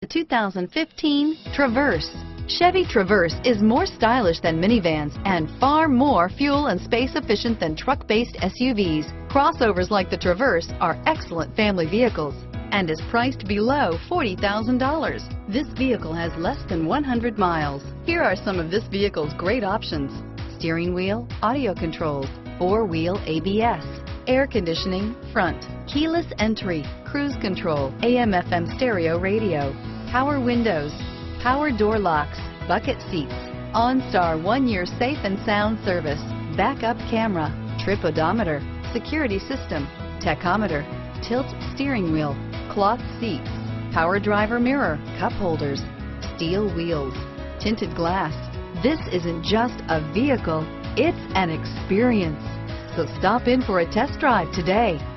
The 2015 Traverse. Chevy Traverse is more stylish than minivans and far more fuel and space efficient than truck-based SUVs. Crossovers like the Traverse are excellent family vehicles and is priced below $40,000. This vehicle has less than 100 miles. Here are some of this vehicle's great options: steering wheel audio controls, four-wheel ABS, air conditioning, front, keyless entry, cruise control, AM/FM stereo radio, power windows, power door locks, bucket seats, OnStar 1-year safe and sound service, backup camera, trip odometer, security system, tachometer, tilt steering wheel, cloth seats, power driver mirror, cup holders, steel wheels, tinted glass. This isn't just a vehicle, it's an experience. So stop in for a test drive today.